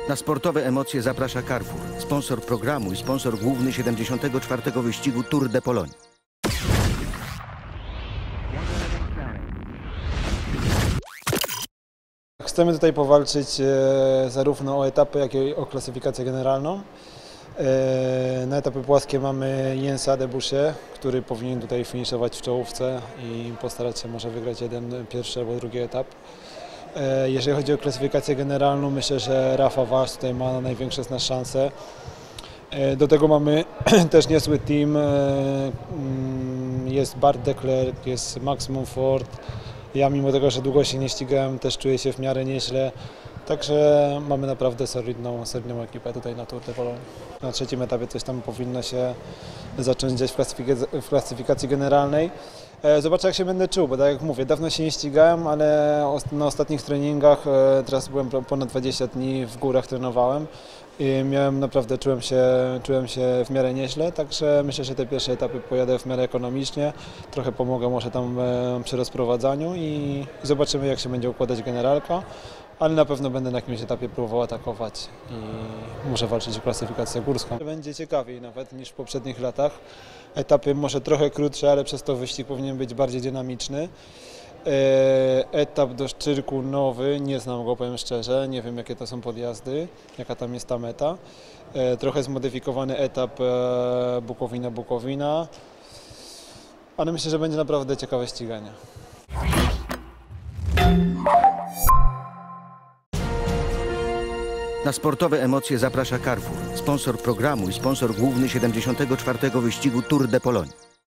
Na sportowe emocje zaprasza Carrefour, sponsor programu i sponsor główny 74. wyścigu Tour de Pologne. Chcemy tutaj powalczyć zarówno o etapy, jak i o klasyfikację generalną. Na etapy płaskie mamy Jensa Debusche, który powinien tutaj finiszować w czołówce i postarać się może wygrać jeden pierwszy albo drugi etap. Jeżeli chodzi o klasyfikację generalną, myślę, że Rafa Wasz tutaj ma największe z nas szanse. Do tego mamy też niezły team. Jest Bart de Klerk, jest Max Montfort. Ja mimo tego, że długo się nie ścigałem, też czuję się w miarę nieźle. Także mamy naprawdę solidną ekipę tutaj na Tour de Pologne. Na trzecim etapie coś tam powinno się zacząć dziać w klasyfikacji generalnej. Zobaczę, jak się będę czuł, bo tak jak mówię, dawno się nie ścigałem, ale na ostatnich treningach, teraz byłem ponad 20 dni w górach, trenowałem i naprawdę czułem się w miarę nieźle, także myślę, że te pierwsze etapy pojadę w miarę ekonomicznie, trochę pomogę może tam przy rozprowadzaniu i zobaczymy, jak się będzie układać generalka. Ale na pewno będę na jakimś etapie próbował atakować i muszę walczyć o klasyfikację górską. Będzie ciekawiej nawet niż w poprzednich latach. Etapy może trochę krótsze, ale przez to wyścig powinien być bardziej dynamiczny. Etap do Szczyrku nowy, nie znam go, powiem szczerze, nie wiem jakie to są podjazdy, jaka tam jest ta meta. Trochę zmodyfikowany etap Bukowina, ale myślę, że będzie naprawdę ciekawe ściganie. Na sportowe emocje zaprasza Carrefour, sponsor programu i sponsor główny 74. wyścigu Tour de Pologne.